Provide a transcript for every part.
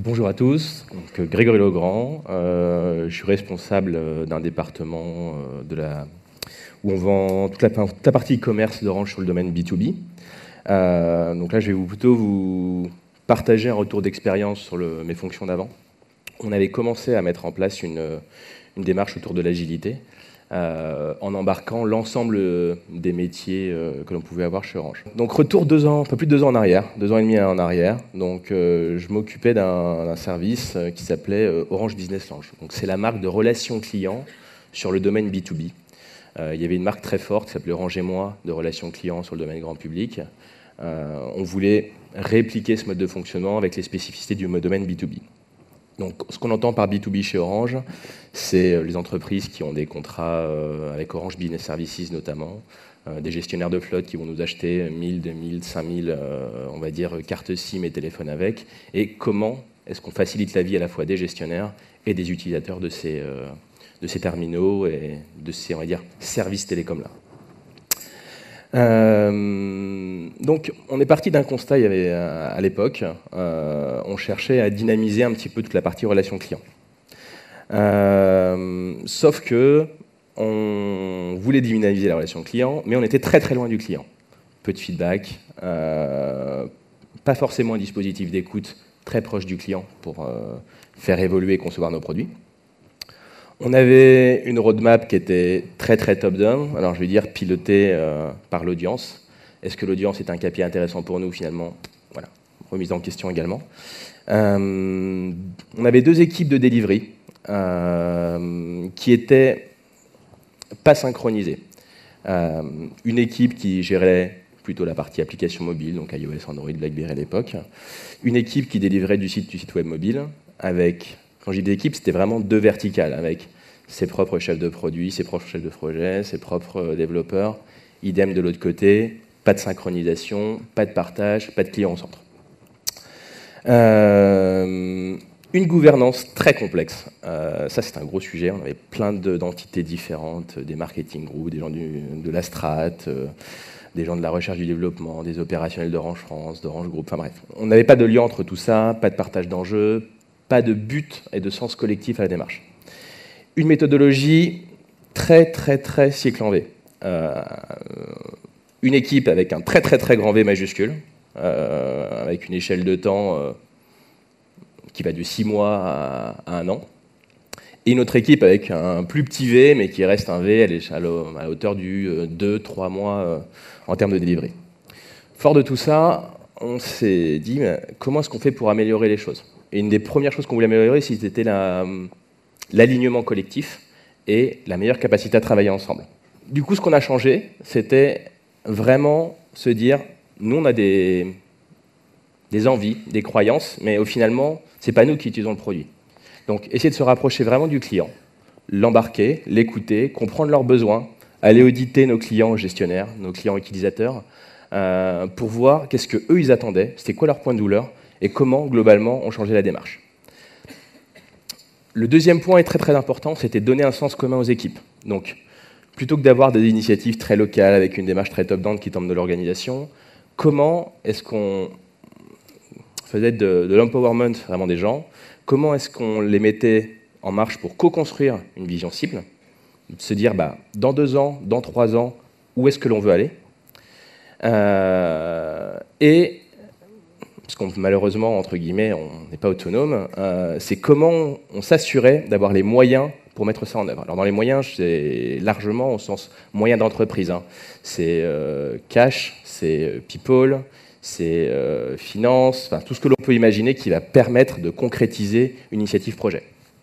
Bonjour à tous, donc, Grégory Legrand, je suis responsable d'un département où on vend toute la partie e-commerce d'Orange sur le domaine B2B. Donc là, je vais plutôt vous partager un retour d'expérience sur mes fonctions d'avant. On avait commencé à mettre en place une démarche autour de l'agilité, en embarquant l'ensemble des métiers que l'on pouvait avoir chez Orange. Donc retour un peu plus de 2 ans en arrière, 2 ans et demi en arrière. Donc je m'occupais d'un service qui s'appelait Orange Business Lounge. Donc c'est la marque de relations clients sur le domaine B2B. Il y avait une marque très forte qui s'appelait Orange et moi de relations clients sur le domaine grand public. On voulait répliquer ce mode de fonctionnement avec les spécificités du domaine B2B. Donc, ce qu'on entend par B2B chez Orange, c'est les entreprises qui ont des contrats avec Orange Business Services notamment, des gestionnaires de flotte qui vont nous acheter 1000, 2000, 5000, on va dire, cartes SIM et téléphones avec, et comment est-ce qu'on facilite la vie à la fois des gestionnaires et des utilisateurs de ces terminaux et de ces, on va dire, services télécoms-là. Donc, on est parti d'un constat, il y avait à l'époque, on cherchait à dynamiser un petit peu toute la partie relation client. Sauf que on voulait dynamiser la relation client, mais on était très très loin du client. Peu de feedback, pas forcément un dispositif d'écoute très proche du client pour faire évoluer et concevoir nos produits. On avait une roadmap qui était très très top-down, alors je vais dire pilotée par l'audience. Est-ce que l'audience est un KPI intéressant pour nous finalement? Voilà, remise en question également. On avait 2 équipes de delivery qui étaient pas synchronisées. Une équipe qui gérait plutôt la partie application mobile, donc iOS, Android, BlackBerry à l'époque. Une équipe qui délivrait du site web mobile avec... Quand je dis des équipes, c'était vraiment 2 verticales, avec ses propres chefs de produits, ses propres chefs de projet, ses propres développeurs. Idem de l'autre côté, pas de synchronisation, pas de partage, pas de client au centre. Une gouvernance très complexe. Ça, c'est un gros sujet. On avait plein d'entités différentes, des marketing groups, des gens de la strat, des gens de la recherche du développement, des opérationnels d'Orange France, d'Orange Group, enfin bref. On n'avait pas de lien entre tout ça, pas de partage d'enjeux, pas de but et de sens collectif à la démarche. Une méthodologie très, très, très cycle en V. Une équipe avec un très, très, très grand V majuscule, avec une échelle de temps qui va de 6 mois à 1 an. Et une autre équipe avec un plus petit V, mais qui reste un V à la hauteur du 2-3 mois en termes de delivery. Fort de tout ça, on s'est dit, mais comment est-ce qu'on fait pour améliorer les choses? Et une des premières choses qu'on voulait améliorer, c'était l'alignement collectif et la meilleure capacité à travailler ensemble. Du coup, ce qu'on a changé, c'était vraiment se dire, nous, on a des envies, des croyances, mais finalement, ce n'est pas nous qui utilisons le produit. Donc, essayer de se rapprocher vraiment du client, l'embarquer, l'écouter, comprendre leurs besoins, aller auditer nos clients gestionnaires, nos clients utilisateurs, pour voir qu'est-ce qu'eux, ils attendaient, c'était quoi leur point de douleur, et comment, globalement, on changeait la démarche. Le deuxième point est très très important, c'était donner un sens commun aux équipes. Donc, plutôt que d'avoir des initiatives très locales avec une démarche très top-down qui tombe de l'organisation, comment est-ce qu'on faisait de l'empowerment vraiment des gens? Comment est-ce qu'on les mettait en marche pour co-construire une vision cible? Se dire, dans 2 ans, dans 3 ans, où est-ce que l'on veut aller? Et parce qu'on malheureusement, entre guillemets, on n'est pas autonome, c'est comment on s'assurait d'avoir les moyens pour mettre ça en œuvre. Alors dans les moyens, c'est largement au sens moyen d'entreprise. C'est cash, c'est people, c'est finance, enfin tout ce que l'on peut imaginer qui va permettre de concrétiser une initiative projet.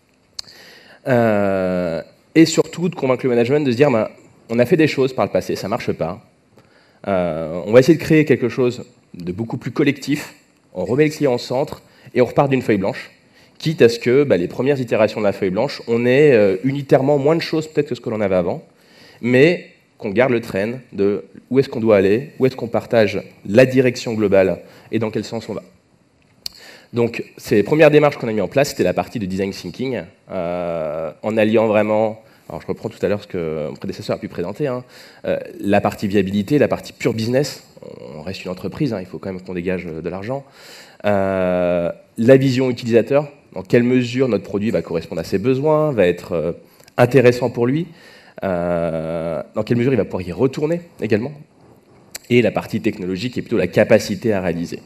Et surtout de convaincre le management de se dire, on a fait des choses par le passé, ça ne marche pas. On va essayer de créer quelque chose de beaucoup plus collectif. On remet le client au centre et on repart d'une feuille blanche, quitte à ce que les premières itérations de la feuille blanche, on ait unitairement moins de choses peut-être que ce que l'on avait avant, mais qu'on garde le train de où est-ce qu'on doit aller, où est-ce qu'on partage la direction globale et dans quel sens on va. Donc, ces premières démarches qu'on a mis en place, c'était la partie de design thinking, en alliant vraiment, alors je reprends tout à l'heure ce que mon prédécesseur a pu présenter, la partie viabilité, la partie pure business. On reste une entreprise, il faut quand même qu'on dégage de l'argent. la vision utilisateur, dans quelle mesure notre produit va correspondre à ses besoins, va être intéressant pour lui, dans quelle mesure il va pouvoir y retourner également, et la partie technologique qui est plutôt la capacité à réaliser.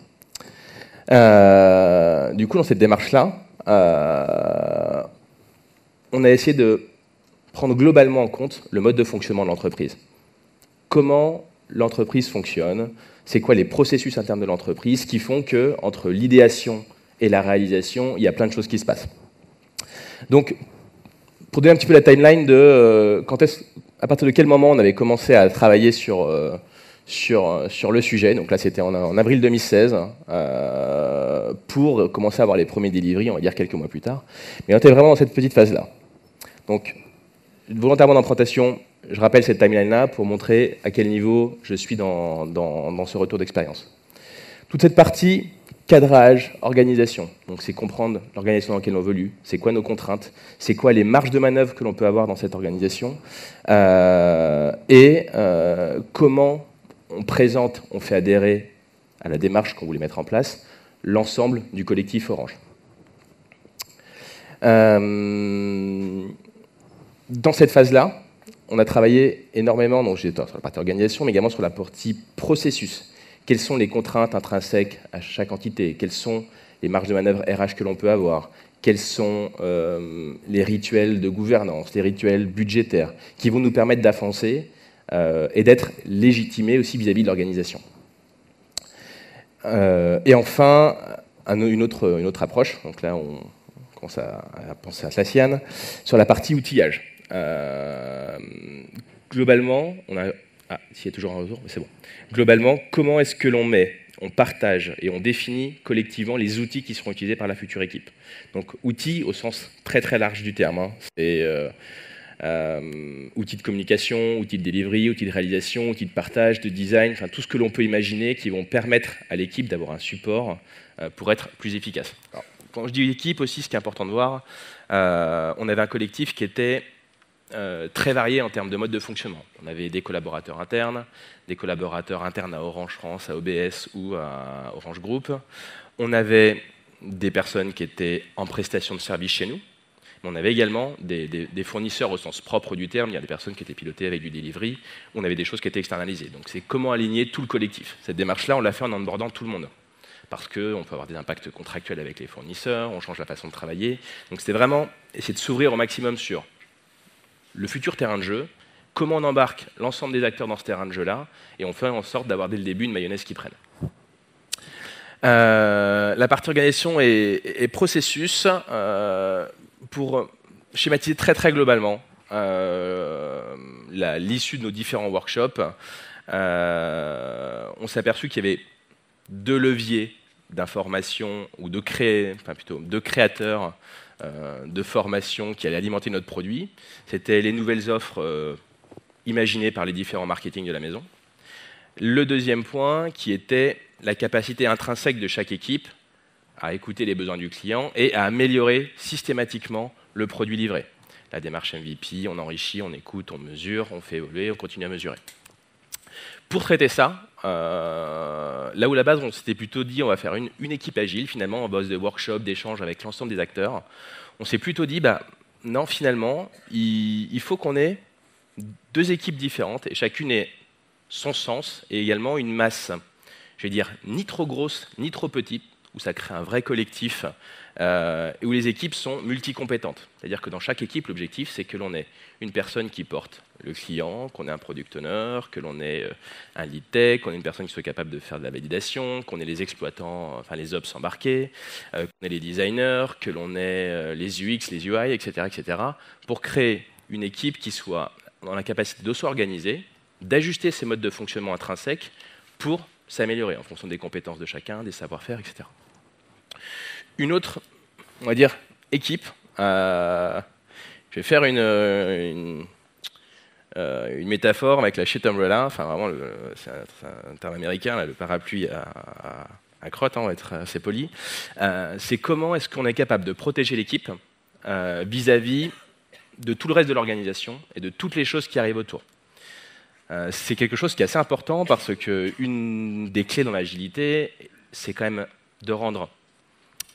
Du coup, dans cette démarche-là, on a essayé de prendre globalement en compte le mode de fonctionnement de l'entreprise. Comment l'entreprise fonctionne, c'est quoi les processus internes de l'entreprise qui font que, entre l'idéation et la réalisation, il y a plein de choses qui se passent. Donc, pour donner un petit peu la timeline de à partir de quel moment on avait commencé à travailler sur le sujet, donc là c'était en avril 2016, pour commencer à avoir les premiers deliveries, on va dire quelques mois plus tard. Mais on était vraiment dans cette petite phase-là. Donc, volontairement dans la présentation, je rappelle cette timeline-là pour montrer à quel niveau je suis dans ce retour d'expérience. Toute cette partie cadrage, organisation, donc c'est comprendre l'organisation dans laquelle on évolue, c'est quoi nos contraintes, c'est quoi les marges de manœuvre que l'on peut avoir dans cette organisation, et comment on présente, on fait adhérer à la démarche qu'on voulait mettre en place, l'ensemble du collectif Orange. Dans cette phase-là, on a travaillé énormément, donc j'étais sur la partie organisation, mais également sur la partie processus. Quelles sont les contraintes intrinsèques à chaque entité? Quelles sont les marges de manœuvre RH que l'on peut avoir? Quels sont les rituels de gouvernance, les rituels budgétaires qui vont nous permettre d'avancer et d'être légitimés aussi vis-à-vis de l'organisation. Et enfin, une autre approche, donc là on commence à penser à Atlassian, sur la partie outillage. Globalement, on a... Ah, s'il y a toujours un retour, mais c'est bon. Globalement, comment est-ce que on partage et on définit collectivement les outils qui seront utilisés par la future équipe? Donc, outils au sens très très large du terme. Hein. C'est outils de communication, outils de delivery, outils de réalisation, outils de partage, de design, enfin tout ce que l'on peut imaginer qui vont permettre à l'équipe d'avoir un support pour être plus efficace. Alors, quand je dis équipe aussi, ce qui est important de voir, on avait un collectif qui était très varié en termes de mode de fonctionnement. On avait des collaborateurs internes à Orange France, à OBS ou à Orange Group. On avait des personnes qui étaient en prestation de service chez nous. Mais on avait également des fournisseurs au sens propre du terme. Il y a des personnes qui étaient pilotées avec du delivery. On avait des choses qui étaient externalisées. Donc c'est comment aligner tout le collectif. Cette démarche-là, on l'a fait en onboardant tout le monde. Parce qu'on peut avoir des impacts contractuels avec les fournisseurs, on change la façon de travailler. Donc c'était vraiment essayer de s'ouvrir au maximum sur le futur terrain de jeu, comment on embarque l'ensemble des acteurs dans ce terrain de jeu-là, et on fait en sorte d'avoir dès le début une mayonnaise qui prenne. La partie organisation et processus, pour schématiser très très globalement l'issue de nos différents workshops, on s'est aperçu qu'il y avait deux leviers d'information ou de créateurs de formation qui allaient alimenter notre produit. C'était les nouvelles offres imaginées par les différents marketing de la maison. Le deuxième point qui était la capacité intrinsèque de chaque équipe à écouter les besoins du client et à améliorer systématiquement le produit livré. La démarche MVP, on enrichit, on écoute, on mesure, on fait évoluer, on continue à mesurer. Pour traiter ça, là où à la base on s'était plutôt dit on va faire une équipe agile, finalement en base de workshop, d'échanges avec l'ensemble des acteurs, on s'est plutôt dit non, finalement il faut qu'on ait deux équipes différentes et chacune ait son sens et également une masse, je vais dire ni trop grosse ni trop petite, où ça crée un vrai collectif et où les équipes sont multicompétentes. C'est-à-dire que dans chaque équipe, l'objectif, c'est que l'on ait une personne qui porte le client, qu'on ait un product owner, que l'on ait un lead tech, qu'on ait une personne qui soit capable de faire de la validation, qu'on ait les exploitants, enfin les ops embarqués, qu'on ait les designers, que l'on ait les UX, les UI, etc., pour créer une équipe qui soit dans la capacité de s'organiser, d'ajuster ses modes de fonctionnement intrinsèques pour s'améliorer en fonction des compétences de chacun, des savoir-faire, etc. Une autre, on va dire, équipe, je vais faire une métaphore avec la shit umbrella, enfin vraiment, c'est un terme américain, là, le parapluie à crotte, on va être assez poli. C'est comment est-ce qu'on est capable de protéger l'équipe vis-à-vis de tout le reste de l'organisation et de toutes les choses qui arrivent autour. C'est quelque chose qui est assez important parce qu'une des clés dans l'agilité, c'est quand même de rendre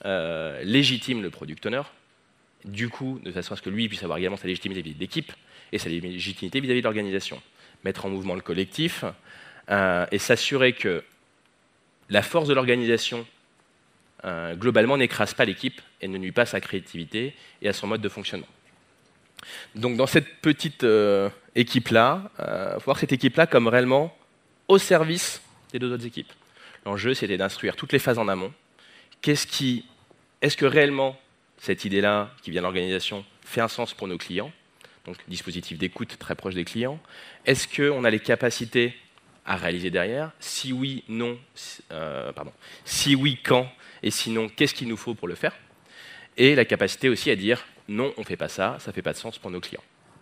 légitime le product owner, du coup, de façon à ce que lui puisse avoir également sa légitimité vis-à-vis de l'équipe et sa légitimité vis-à-vis de l'organisation. Mettre en mouvement le collectif et s'assurer que la force de l'organisation, globalement, n'écrase pas l'équipe et ne nuit pas à sa créativité et à son mode de fonctionnement. Donc dans cette petite équipe-là, il faut voir cette équipe-là comme réellement au service des deux autres équipes. L'enjeu, c'était d'instruire toutes les phases en amont. Est-ce que réellement cette idée-là, qui vient de l'organisation, fait un sens pour nos clients? Donc dispositif d'écoute très proche des clients. Est-ce qu'on a les capacités à réaliser derrière? Si oui, non. Si oui, quand? Et sinon, qu'est-ce qu'il nous faut pour le faire? Et la capacité aussi à dire non, on ne fait pas ça, ça ne fait pas de sens pour nos clients.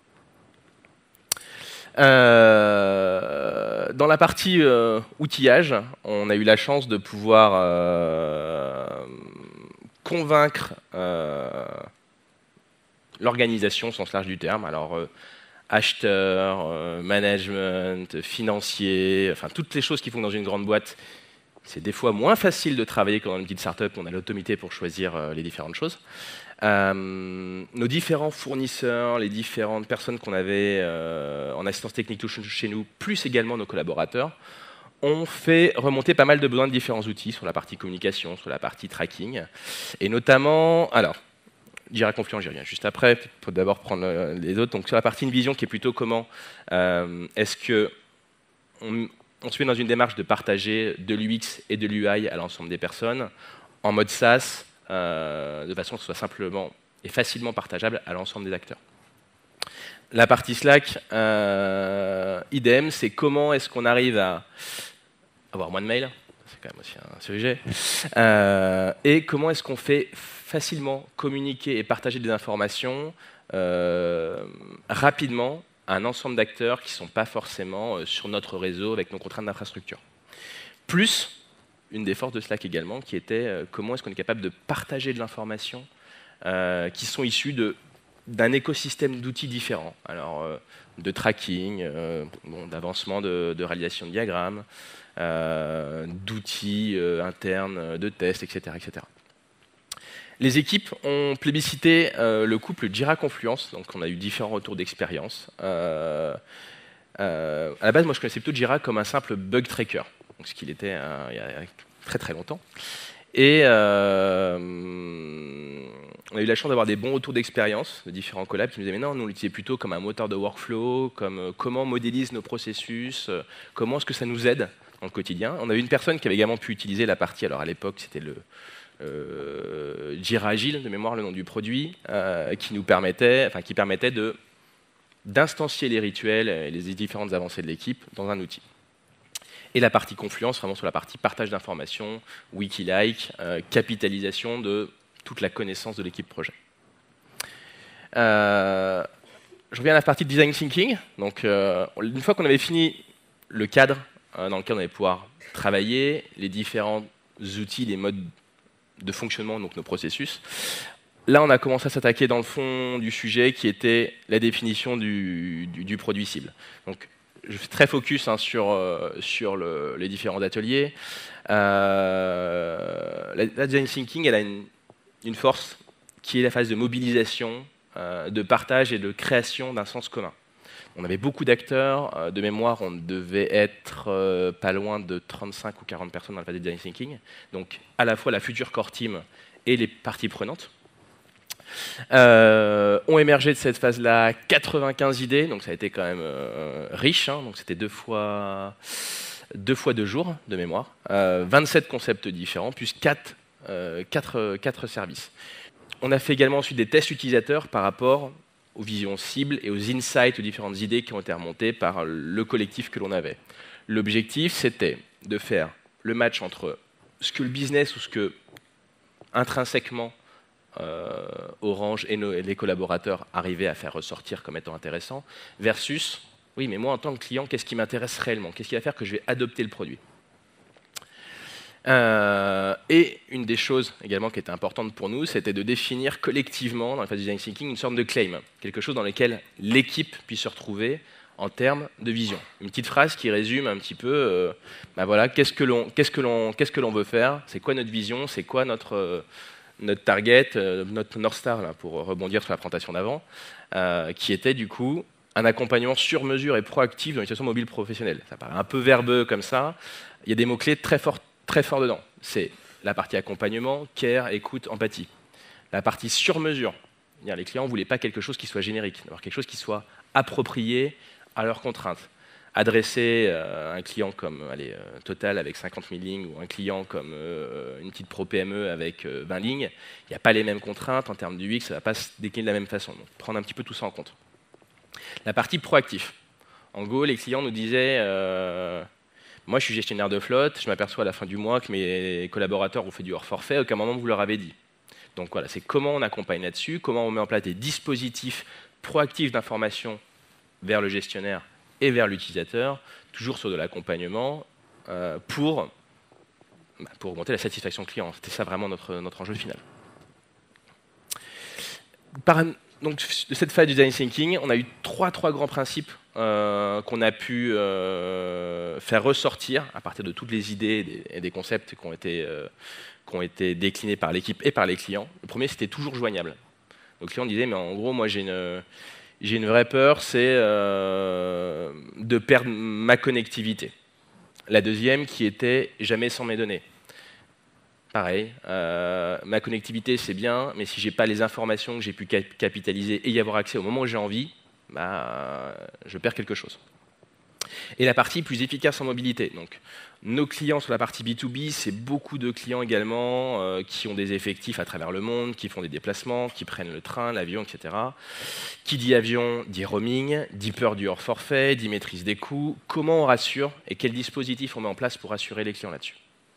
Dans la partie outillage, on a eu la chance de pouvoir convaincre l'organisation au sens large du terme. Alors, acheteurs, management, financier, enfin toutes les choses qui font dans une grande boîte, c'est des fois moins facile de travailler que dans une petite start-up où on a l'autonomité pour choisir les différentes choses. Nos différents fournisseurs, les différentes personnes qu'on avait en assistance technique chez nous, plus également nos collaborateurs, ont fait remonter pas mal de besoins de différents outils sur la partie communication, sur la partie tracking, et notamment, alors, Jira Confluent, j'y reviens juste après, il faut d'abord prendre les autres. Donc sur la partie Invision, qui est plutôt comment est-ce que on se met dans une démarche de partager de l'UX et de l'UI à l'ensemble des personnes, en mode SaaS, de façon à ce que ce soit simplement et facilement partageable à l'ensemble des acteurs. La partie Slack, idem, c'est comment est-ce qu'on arrive à avoir moins de mails, c'est quand même aussi un sujet, et comment est-ce qu'on fait facilement communiquer et partager des informations rapidement à un ensemble d'acteurs qui ne sont pas forcément sur notre réseau avec nos contraintes d'infrastructure. Plus, une des forces de Slack également, qui était comment est-ce qu'on est capable de partager de l'information qui sont issues d'un écosystème d'outils différents. Alors, de tracking, d'avancement de réalisation de diagrammes, d'outils internes, de tests, etc., etc. Les équipes ont plébiscité le couple Jira Confluence, donc on a eu différents retours d'expérience. À la base, moi je connaissais plutôt Jira comme un simple bug tracker, donc ce qu'il était il y a très très longtemps. Et on a eu la chance d'avoir des bons retours d'expérience de différents collabs qui nous disaient mais non, nous on l'utilisait plutôt comme un moteur de workflow, comme comment on modélise nos processus, comment est-ce que ça nous aide dans le quotidien. On avait une personne qui avait également pu utiliser la partie, alors à l'époque c'était le Jira Agile, de mémoire le nom du produit, qui permettait d'instancier les rituels et les différentes avancées de l'équipe dans un outil. Et la partie Confluence, vraiment sur la partie partage d'informations, wiki-like, capitalisation de toute la connaissance de l'équipe projet. Je reviens à la partie de design thinking. Donc, une fois qu'on avait fini le cadre dans lequel on allait pouvoir travailler, les différents outils, les modes de fonctionnement, donc nos processus, là on a commencé à s'attaquer dans le fond du sujet qui était la définition du produit cible. Donc, je fais très focus sur les différents ateliers. La design thinking, elle a une force qui est la phase de mobilisation, de partage et de création d'un sens commun. On avait beaucoup d'acteurs. De mémoire, on devait être pas loin de 35 ou 40 personnes dans la phase de design thinking. Donc, à la fois la future core team et les parties prenantes. Ont émergé de cette phase-là 95 idées, donc ça a été quand même riche, hein, donc c'était deux fois 2 jours de mémoire, 27 concepts différents, plus 4 services. On a fait également ensuite des tests utilisateurs par rapport aux visions cibles et aux insights, aux différentes idées qui ont été remontées par le collectif que l'on avait. L'objectif, c'était de faire le match entre ce que le business ou ce que intrinsèquement Orange et les collaborateurs arrivaient à faire ressortir comme étant intéressant, versus, oui, mais moi en tant que client, qu'est-ce qui m'intéresse réellement? Qu'est-ce qui va faire que je vais adopter le produit? Et une des choses également qui était importante pour nous, c'était de définir collectivement, dans la phase de design thinking, une sorte de claim, quelque chose dans lequel l'équipe puisse se retrouver en termes de vision. Une petite phrase qui résume un petit peu, voilà, qu'est-ce que l'on veut faire, c'est quoi notre vision, c'est quoi notre notre target, notre North Star, là, pour rebondir sur la présentation d'avant, qui était du coup un accompagnement sur mesure et proactif dans une situation mobile professionnelle. Ça paraît un peu verbeux comme ça. Il y a des mots-clés très forts dedans. C'est la partie accompagnement, care, écoute, empathie. La partie sur mesure. Les clients ne voulaient pas quelque chose qui soit générique, d'avoir quelque chose qui soit approprié à leurs contraintes. Adresser un client comme Total avec 50 000 lignes ou un client comme une petite pro PME avec 20 lignes, il n'y a pas les mêmes contraintes en termes du UX, ça ne va pas se décliner de la même façon. Donc, prendre un petit peu tout ça en compte. La partie proactif. En gros, les clients nous disaient moi, je suis gestionnaire de flotte, je m'aperçois à la fin du mois que mes collaborateurs ont fait du hors forfait, à aucun moment vous leur avez dit. Donc voilà, c'est comment on accompagne là-dessus, comment on met en place des dispositifs proactifs d'information vers le gestionnaire et vers l'utilisateur, toujours sur de l'accompagnement, pour augmenter la satisfaction client. C'était ça vraiment notre enjeu final. Donc, de cette phase du design thinking, on a eu trois grands principes qu'on a pu faire ressortir à partir de toutes les idées et des concepts qui ont été déclinés par l'équipe et par les clients. Le premier, c'était toujours joignable. Donc, le client disait, mais en gros, moi, j'ai une vraie peur, c'est de perdre ma connectivité. La deuxième, qui était jamais sans mes données. Pareil, ma connectivité c'est bien, mais si j'ai pas les informations que j'ai pu capitaliser et y avoir accès au moment où j'ai envie, je perds quelque chose. Et la partie plus efficace en mobilité. Donc, nos clients sur la partie B2B, c'est beaucoup de clients également qui ont des effectifs à travers le monde, qui font des déplacements, qui prennent le train, l'avion, etc. Qui dit avion, dit roaming, dit peur du hors forfait, dit maîtrise des coûts. Comment on rassure et quel dispositif on met en place pour rassurer les clients là-dessus?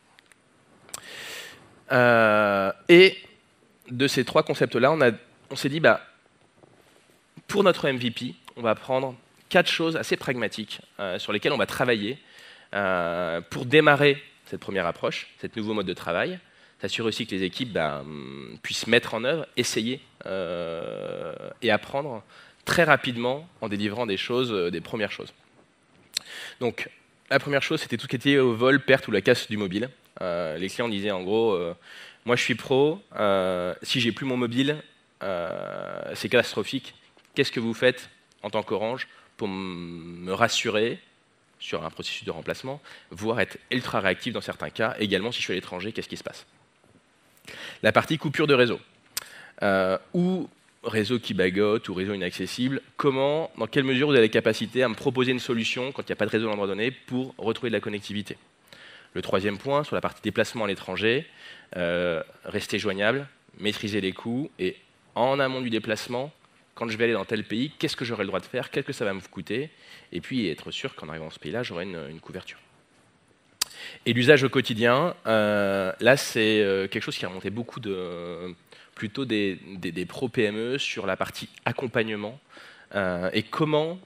Et de ces trois concepts-là, on s'est dit, pour notre MVP, on va prendre 4 choses assez pragmatiques sur lesquelles on va travailler pour démarrer cette première approche, cet nouveau mode de travail, s'assurer aussi que les équipes puissent mettre en œuvre, essayer et apprendre très rapidement en délivrant des premières choses. Donc, la première chose, c'était tout ce qui était au vol, perte ou la casse du mobile. Les clients disaient en gros, moi je suis pro, si j'ai plus mon mobile, c'est catastrophique. Qu'est-ce que vous faites en tant qu'Orange pour me rassurer sur un processus de remplacement, voire être ultra réactif dans certains cas, également si je suis à l'étranger, qu'est-ce qui se passe? La partie coupure de réseau, ou réseau qui bagote, ou réseau inaccessible, dans quelle mesure vous avez la capacité à me proposer une solution quand il n'y a pas de réseau à l'endroit donné pour retrouver de la connectivité? Le troisième point, sur la partie déplacement à l'étranger, rester joignable, maîtriser les coûts, et en amont du déplacement, quand je vais aller dans tel pays, qu'est-ce que j'aurai le droit de faire, qu'est-ce que ça va me coûter, et puis être sûr qu'en arrivant dans ce pays-là, j'aurai une couverture. Et l'usage au quotidien, là c'est quelque chose qui remontait beaucoup plutôt des pros PME sur la partie accompagnement, et comment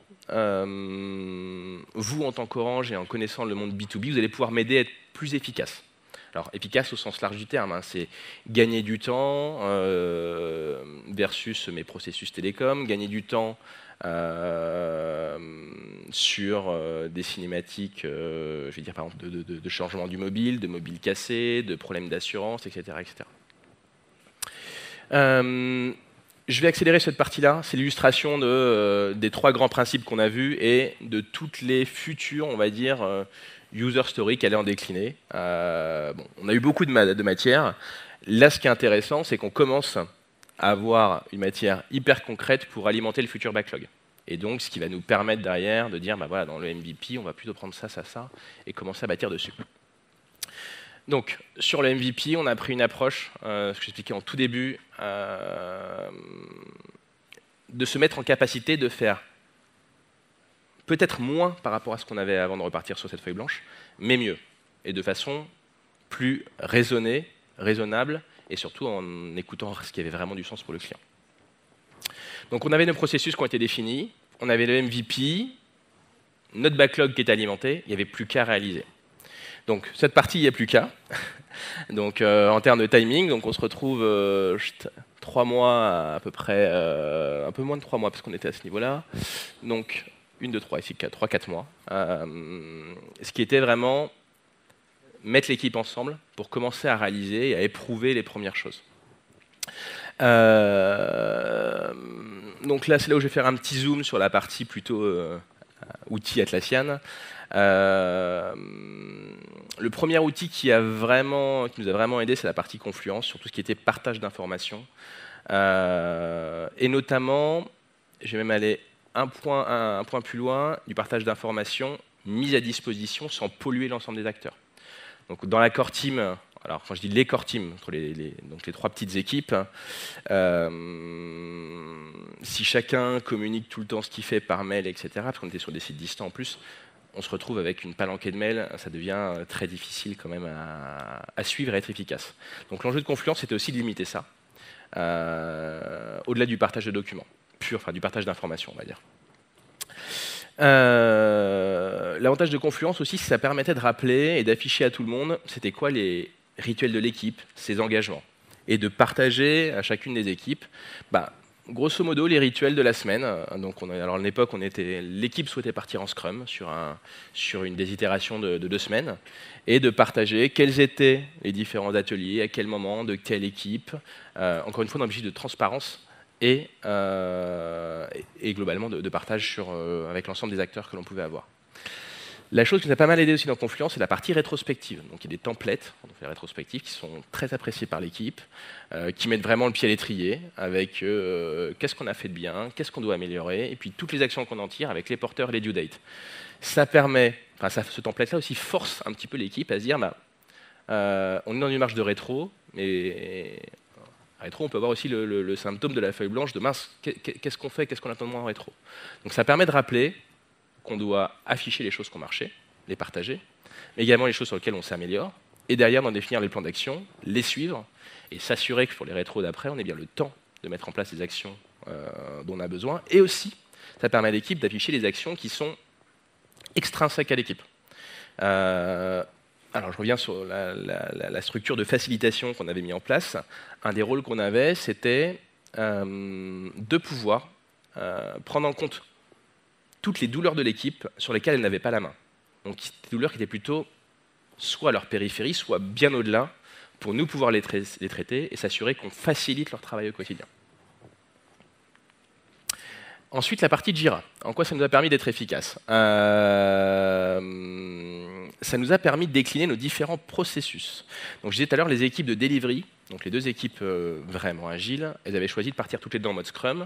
vous, en tant qu'Orange et en connaissant le monde B2B, vous allez pouvoir m'aider à être plus efficace. Alors, efficace au sens large du terme, c'est gagner du temps versus mes processus télécom, gagner du temps sur des cinématiques, je vais dire par exemple, de changement du mobile, de mobile cassé, de problèmes d'assurance, etc. etc. Je vais accélérer cette partie-là. C'est l'illustration des 3 grands principes qu'on a vus et de toutes les futures, on va dire, user stories qu'elle est en décliner. On a eu beaucoup de matière. Là, ce qui est intéressant, c'est qu'on commence à avoir une matière hyper concrète pour alimenter le futur backlog. Et donc, ce qui va nous permettre derrière de dire, voilà, dans le MVP, on va plutôt prendre ça, et commencer à bâtir dessus. Donc, sur le MVP, on a pris une approche, ce que j'expliquais en tout début, de se mettre en capacité de faire peut-être moins par rapport à ce qu'on avait avant de repartir sur cette feuille blanche, mais mieux, et de façon plus raisonnée, raisonnable, et surtout en écoutant ce qui avait vraiment du sens pour le client. Donc on avait nos processus qui ont été définis, on avait le MVP, notre backlog qui est alimenté, il n'y avait plus qu'à réaliser. Donc cette partie, il n'y a plus qu'à. Donc en termes de timing, donc on se retrouve 3 mois à peu près, un peu moins de 3 mois parce qu'on était à ce niveau-là. Donc 1, 2, 3, ici 3-4 mois. Ce qui était vraiment mettre l'équipe ensemble pour commencer à réaliser et à éprouver les premières choses. Donc là, c'est là où je vais faire un petit zoom sur la partie plutôt outils Atlassian. Le premier outil qui nous a vraiment aidé, c'est la partie Confluence, sur tout ce qui était partage d'informations. Et notamment, je vais même aller un point plus loin, du partage d'informations mis à disposition sans polluer l'ensemble des acteurs. Donc dans la core team, alors quand je dis les core teams, entre donc les 3 petites équipes, si chacun communique tout le temps ce qu'il fait par mail, etc., parce qu'on était sur des sites distants en plus, on se retrouve avec une palanquée de mails, ça devient très difficile quand même à suivre et à être efficace. Donc l'enjeu de Confluence, c'était aussi de limiter ça, au-delà du partage de documents, enfin du partage d'informations, on va dire. L'avantage de Confluence aussi, c'est que ça permettait de rappeler et d'afficher à tout le monde c'était quoi les rituels de l'équipe, ses engagements, et de partager à chacune des équipes, grosso modo, les rituels de la semaine. Donc alors à l'époque, l'équipe souhaitait partir en Scrum sur une des itérations de 2 semaines, et de partager quels étaient les différents ateliers, à quel moment, de quelle équipe, encore une fois dans l'objectif de transparence, et globalement de partage avec l'ensemble des acteurs que l'on pouvait avoir. La chose qui nous a pas mal aidé aussi dans Confluence, c'est la partie rétrospective. Donc il y a des templates, on fait rétrospectives, qui sont très appréciés par l'équipe, qui mettent vraiment le pied à l'étrier avec qu'est-ce qu'on a fait de bien, qu'est-ce qu'on doit améliorer, et puis toutes les actions qu'on en tire avec les porteurs et les due dates. Ça permet, ce template-là aussi force un petit peu l'équipe à se dire, on est dans une marche de rétro, mais rétro, on peut avoir aussi le symptôme de la feuille blanche de mince, qu'est-ce qu'on fait, qu'est-ce qu'on attend de moi en rétro. Donc ça permet de rappeler qu'on doit afficher les choses qui ont marché, les partager, mais également les choses sur lesquelles on s'améliore, et derrière d'en définir les plans d'action, les suivre, et s'assurer que pour les rétros d'après, on ait bien le temps de mettre en place les actions dont on a besoin, et aussi, ça permet à l'équipe d'afficher les actions qui sont extrinsèques à l'équipe. Alors je reviens sur la structure de facilitation qu'on avait mis en place. Un des rôles qu'on avait, c'était de pouvoir prendre en compte toutes les douleurs de l'équipe sur lesquelles elle n'avait pas la main. Donc des douleurs qui étaient plutôt soit à leur périphérie, soit bien au-delà, pour nous pouvoir les traiter et s'assurer qu'on facilite leur travail au quotidien. Ensuite, la partie de Jira. En quoi ça nous a permis d'être efficace ? Ça nous a permis de décliner nos différents processus. Donc je disais tout à l'heure, les équipes de delivery, donc les 2 équipes vraiment agiles, elles avaient choisi de partir toutes les 2 en mode Scrum,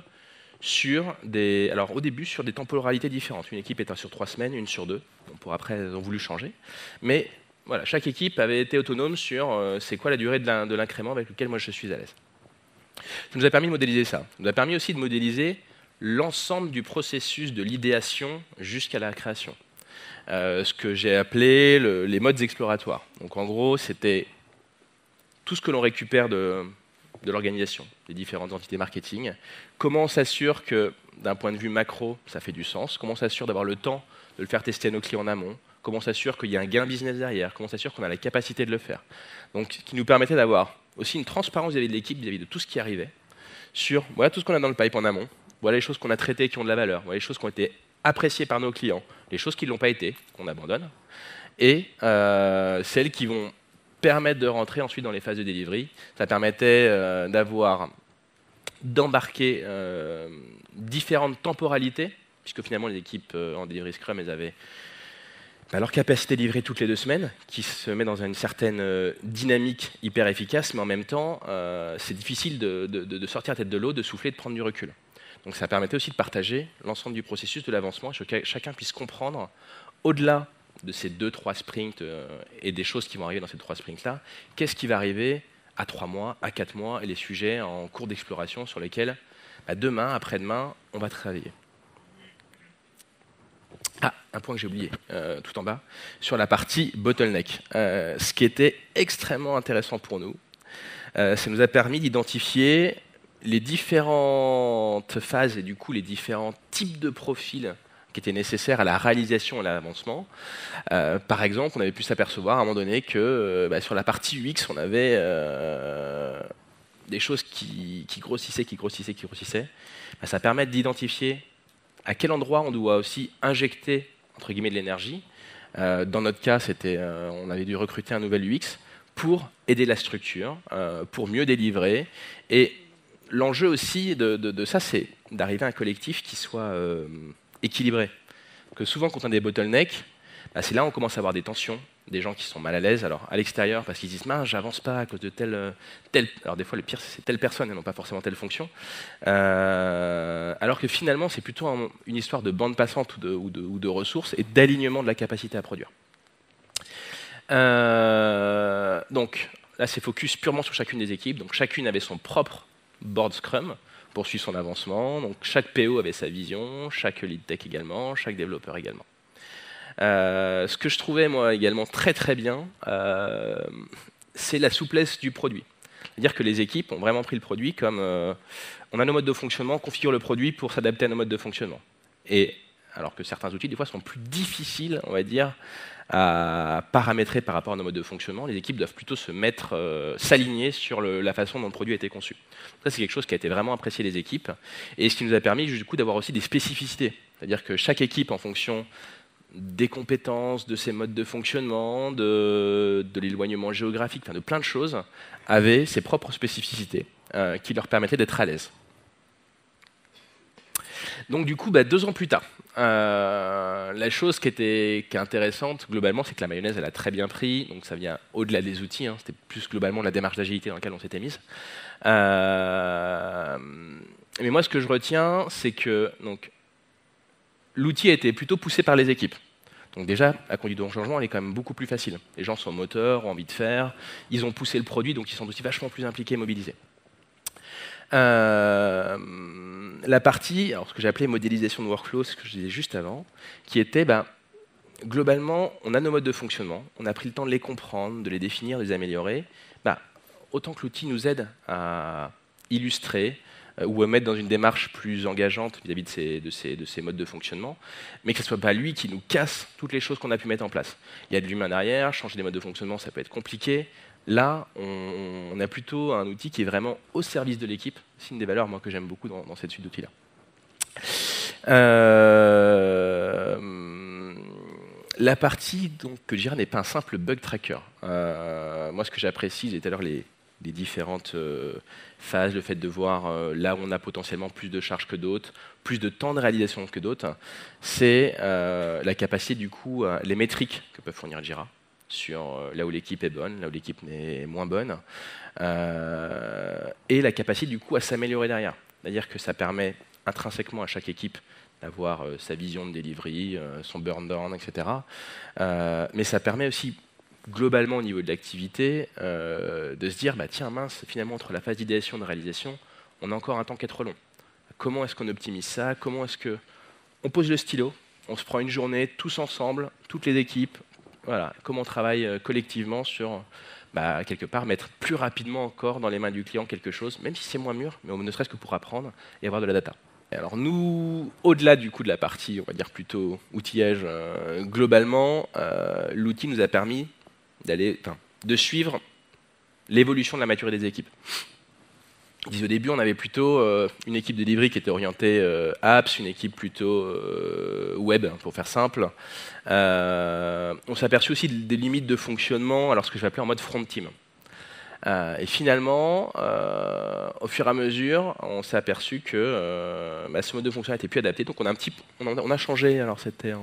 au début sur des temporalités différentes. Une équipe était sur 3 semaines, une sur 2. Pour après, elles ont voulu changer. Mais voilà, chaque équipe avait été autonome sur c'est quoi la durée de l'incrément avec lequel moi je suis à l'aise. Ça nous a permis de modéliser ça. Ça nous a permis aussi de modéliser l'ensemble du processus de l'idéation jusqu'à la création. Ce que j'ai appelé les modes exploratoires. Donc en gros, c'était tout ce que l'on récupère de l'organisation, des différentes entités marketing. Comment on s'assure que, d'un point de vue macro, ça fait du sens? Comment on s'assure d'avoir le temps de le faire tester à nos clients en amont? Comment on s'assure qu'il y a un gain business derrière? Comment on s'assure qu'on a la capacité de le faire? Donc, ce qui nous permettait d'avoir aussi une transparence vis-à-vis de l'équipe, vis-à-vis de tout ce qui arrivait, sur voilà tout ce qu'on a dans le pipe en amont, voilà les choses qu'on a traitées qui ont de la valeur, voilà les choses qui ont été appréciées par nos clients, les choses qui ne l'ont pas été, qu'on abandonne, et celles qui vont permettre de rentrer ensuite dans les phases de delivery. Ça permettait d'embarquer différentes temporalités, puisque finalement les équipes en delivery Scrum, elles avaient leur capacité de livrer toutes les 2 semaines, qui se met dans une certaine dynamique hyper efficace, mais en même temps, c'est difficile de sortir la tête de l'eau, de souffler, de prendre du recul. Donc ça permettait aussi de partager l'ensemble du processus de l'avancement, que chacun puisse comprendre, au-delà de ces 2-3 sprints et des choses qui vont arriver dans ces 3 sprints-là, qu'est-ce qui va arriver à 3 mois, à 4 mois, et les sujets en cours d'exploration sur lesquels demain, après-demain, on va travailler. Ah, un point que j'ai oublié, tout en bas, sur la partie bottleneck. Ce qui était extrêmement intéressant pour nous, ça nous a permis d'identifier les différentes phases et du coup les différents types de profils qui étaient nécessaires à la réalisation et à l'avancement. Par exemple, on avait pu s'apercevoir à un moment donné que sur la partie UX, on avait des choses qui grossissaient. Ça permet d'identifier à quel endroit on doit aussi injecter entre guillemets de l'énergie. Dans notre cas, on avait dû recruter un nouvel UX. pour aider la structure, pour mieux délivrer. Et l'enjeu aussi de ça, c'est d'arriver à un collectif qui soit équilibré. Que souvent, quand on a des bottlenecks, c'est là où on commence à avoir des tensions, des gens qui sont mal à l'aise, alors à l'extérieur, parce qu'ils disent « mince, j'avance pas à cause de telle... » Alors des fois, le pire, c'est telle personne et non pas forcément telle fonction. Alors que finalement, c'est plutôt une histoire de bande passante ou de ressources et d'alignement de la capacité à produire. Donc là, c'est focus purement sur chacune des équipes. Donc chacune avait son propre board Scrum pour suivre son avancement. Donc chaque PO avait sa vision, chaque lead tech également, chaque développeur également. Ce que je trouvais moi également très très bien, c'est la souplesse du produit. C'est-à-dire que les équipes ont vraiment pris le produit comme on a nos modes de fonctionnement, on configure le produit pour s'adapter à nos modes de fonctionnement. Et alors que certains outils, des fois, sont plus difficiles, on va dire, à paramétrer par rapport à nos modes de fonctionnement, les équipes doivent plutôt se mettre, s'aligner sur la façon dont le produit a été conçu. Ça, c'est quelque chose qui a été vraiment apprécié des équipes, et ce qui nous a permis du coup d'avoir aussi des spécificités. C'est-à-dire que chaque équipe, en fonction des compétences, de ses modes de fonctionnement, de l'éloignement géographique, de plein de choses, avait ses propres spécificités qui leur permettaient d'être à l'aise. Donc du coup, 2 ans plus tard, la chose qui est intéressante globalement, c'est que la mayonnaise, elle a très bien pris, donc ça vient au-delà des outils, c'était plus globalement la démarche d'agilité dans laquelle on s'était mise. Mais moi, ce que je retiens, c'est que l'outil a été plutôt poussé par les équipes. Donc déjà, la conduite de changement, elle est quand même beaucoup plus facile. Les gens sont moteurs, ont envie de faire, ils ont poussé le produit, donc ils sont aussi vachement plus impliqués, mobilisés. La partie, alors ce que j'ai appelé modélisation de workflow, c'est ce que je disais juste avant, qui était, globalement, on a nos modes de fonctionnement, on a pris le temps de les comprendre, de les définir, de les améliorer. Autant que l'outil nous aide à illustrer ou à mettre dans une démarche plus engageante vis-à-vis de ces modes de fonctionnement, mais que ce ne soit pas lui qui nous casse toutes les choses qu'on a pu mettre en place. Il y a de l'humain derrière, changer des modes de fonctionnement, ça peut être compliqué. Là, on a plutôt un outil qui est vraiment au service de l'équipe. C'est une des valeurs moi, que j'aime beaucoup dans cette suite d'outils-là. La partie que je dirais n'est pas un simple bug tracker. Moi, ce que j'apprécie, j'ai tout à l'heure les différentes phases, le fait de voir là où on a potentiellement plus de charges que d'autres, plus de temps de réalisation que d'autres, c'est la capacité, du coup, les métriques que peut fournir Jira sur là où l'équipe est bonne, là où l'équipe est moins bonne, et la capacité, du coup, à s'améliorer derrière. C'est-à-dire que ça permet intrinsèquement à chaque équipe d'avoir sa vision de delivery, son burn down, etc. Mais ça permet aussi, globalement au niveau de l'activité, de se dire, tiens mince, finalement entre la phase d'idéation et de réalisation, on a encore un temps qui est trop long. Comment est-ce qu'on optimise ça? Comment est-ce qu'on pose le stylo, on se prend une journée tous ensemble, toutes les équipes, voilà, comment on travaille collectivement sur, quelque part, mettre plus rapidement encore dans les mains du client quelque chose, même si c'est moins mûr, mais ne serait-ce que pour apprendre et avoir de la data. Alors nous, au-delà du coup de la partie, on va dire plutôt outillage, globalement, l'outil nous a permis de suivre l'évolution de la maturité des équipes. Au début, on avait plutôt une équipe de delivery qui était orientée apps, une équipe plutôt web, pour faire simple. On s'est aperçu aussi des limites de fonctionnement, alors ce que je vais appeler en mode front team. Et finalement, au fur et à mesure, on s'est aperçu que ce mode de fonctionnement était plus adapté. Donc on a changé, alors c'était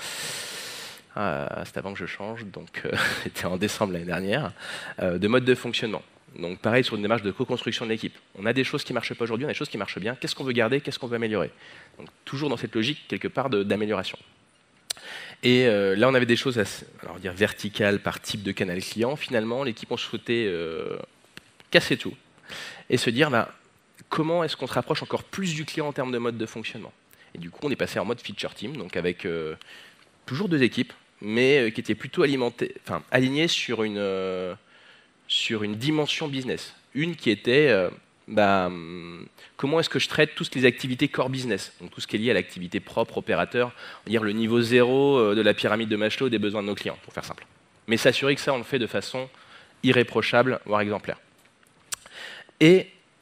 avant que je change, donc c'était en décembre l'année dernière, de mode de fonctionnement. Donc pareil sur une démarche de co-construction de l'équipe. On a des choses qui ne marchent pas aujourd'hui, on a des choses qui marchent bien. Qu'est-ce qu'on veut garder, qu'est-ce qu'on veut améliorer? Donc toujours dans cette logique, quelque part, d'amélioration. Et là, on avait des choses dire verticales par type de canal client. Finalement, l'équipe, on souhaitait casser tout et se dire comment est-ce qu'on se rapproche encore plus du client en termes de mode de fonctionnement. Et du coup, on est passé en mode feature team, donc avec toujours 2 équipes, mais qui étaient plutôt alignées sur une dimension business. Une qui était comment est-ce que je traite toutes les activités core business, donc tout ce qui est lié à l'activité propre, opérateur, dire le niveau 0 de la pyramide de Maslow des besoins de nos clients, pour faire simple. Mais s'assurer que ça, on le fait de façon irréprochable, voire exemplaire. Et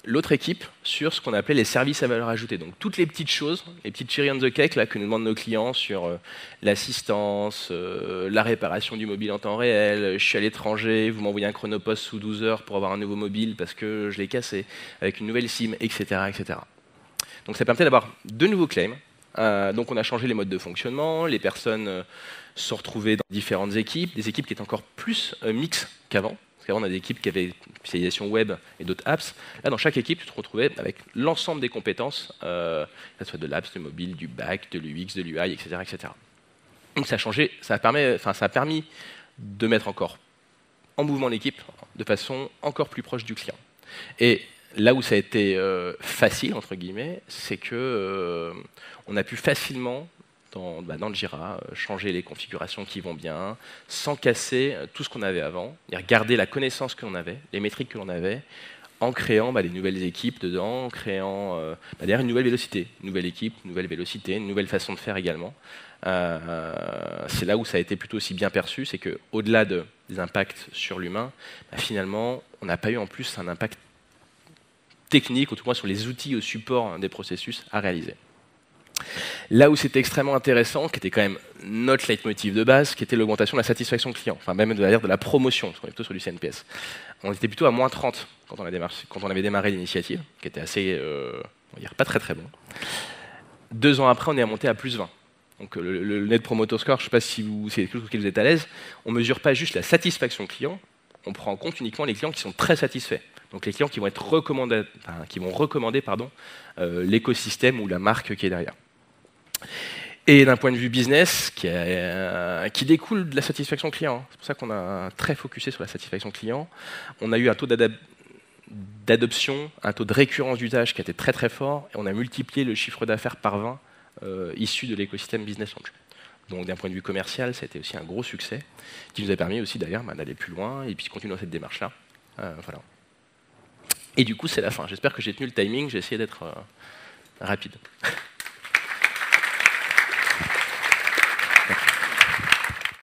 l'autre équipe sur ce qu'on appelait les services à valeur ajoutée. Donc toutes les petites choses, les petites cherry on the cake là, que nous demandent nos clients sur l'assistance, la réparation du mobile en temps réel, je suis à l'étranger, vous m'envoyez un chronopost sous 12 heures pour avoir un nouveau mobile parce que je l'ai cassé, avec une nouvelle SIM, etc. etc. Donc ça permettait d'avoir de nouveaux claims. Donc on a changé les modes de fonctionnement, les personnes se sont retrouvées dans différentes équipes, des équipes qui étaient encore plus mixtes qu'avant. Avant, on a des équipes qui avaient une spécialisation web et d'autres apps. Là, dans chaque équipe, tu te retrouvais avec l'ensemble des compétences, que ce soit de l'apps, du mobile, du back, de l'UX, de l'UI, etc., etc. Donc ça a changé, ça a permis de mettre encore en mouvement l'équipe de façon encore plus proche du client. Et là où ça a été facile, entre guillemets, c'est que on a pu facilement dans le Jira, changer les configurations qui vont bien, sans casser tout ce qu'on avait avant, garder la connaissance que l'on avait, les métriques que l'on avait, en créant des nouvelles équipes dedans, en créant d'ailleurs une nouvelle vélocité, une nouvelle équipe, une nouvelle vélocité, une nouvelle façon de faire également. C'est là où ça a été plutôt aussi bien perçu, c'est qu'au-delà des impacts sur l'humain, finalement, on n'a pas eu en plus un impact technique, ou tout moins sur les outils au support des processus à réaliser. Là où c'était extrêmement intéressant, qui était quand même notre leitmotiv de base, qui était l'augmentation de la satisfaction client, enfin même de la promotion, parce qu'on est plutôt sur du CNPS. On était plutôt à moins 30 quand on avait démarré l'initiative, qui était assez, on va dire, pas très très bon. 2 ans après, on est remonté à plus 20. Donc le Net Promoter Score, je ne sais pas si c'est quelque chose auquel vous êtes à l'aise, on ne mesure pas juste la satisfaction client, on prend en compte uniquement les clients qui sont très satisfaits. Donc les clients qui vont recommander l'écosystème ou la marque qui est derrière. Et d'un point de vue business, qui découle de la satisfaction client, c'est pour ça qu'on a très focusé sur la satisfaction client, on a eu un taux d'adoption, un taux de récurrence d'usage qui a été très très fort, et on a multiplié le chiffre d'affaires par 20 issu de l'écosystème Business Launch. Donc d'un point de vue commercial, ça a été aussi un gros succès, qui nous a permis aussi d'ailleurs d'aller plus loin et puis continuer dans cette démarche-là. Voilà. Et du coup, c'est la fin. J'espère que j'ai tenu le timing, j'ai essayé d'être rapide.